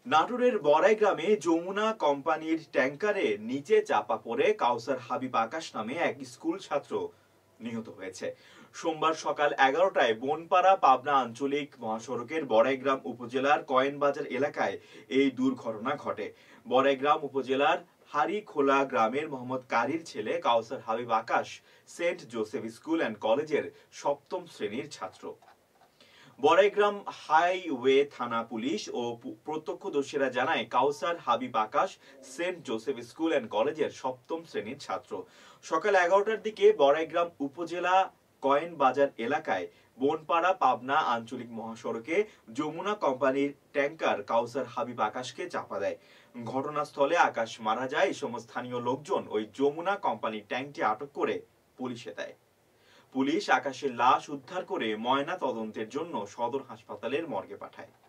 নাটোরের বড়াই গ্রামে যমুনা কোম্পানির ট্যাংকারে নিচে চাপা পড়ে কাউসার হাবিব আকাশ নামে এক স্কুল ছাত্র নিহত হয়েছে। সোমবার সকাল 11টায় বনপাড়া পাবনা আঞ্চলিক মহাসড়কের বড়াইগ্রাম উপজেলার কয়েনবাজার এলাকায় এই দুর্ঘটনা ঘটে। বড়াইগ্রাম উপজেলার হারিখোলা গ্রামের মোহাম্মদ কারির ছেলে Kawsar Habib Akash Saint Joseph school and কলেজের সপ্তম শ্রেণীর ছাত্র। বড়াইগ্রাম হাইওয়ে থানা পুলিশ ও প্রত্যক্ষদর্শীরা জানায় Kawsar Habib Akash Saint Joseph school and কলেজের সপ্তম শ্রেণীর ছাত্র। সকাল 11টার দিকে বড়াইগ্রাম উপজেলা কয়েনবাজার এলাকায় বনপাড়া পাবনা আঞ্চলিক মহাসড়কে যমুনা কোম্পানির ট্যাংকার কাউসার হাবিব আকাশকে চাপা দেয়। ঘটনাস্থলে আকাশ মারা যায়। এই সময় স্থানীয় লোকজন ওই যমুনা কোম্পানির ট্যাংকটি আটক করে পুলিশে দেয়। পুলিশ আকাশের লাশ উদ্ধার করে ময়না তদন্তের জন্য সদর হাসপাতালের মর্গে পাঠায়।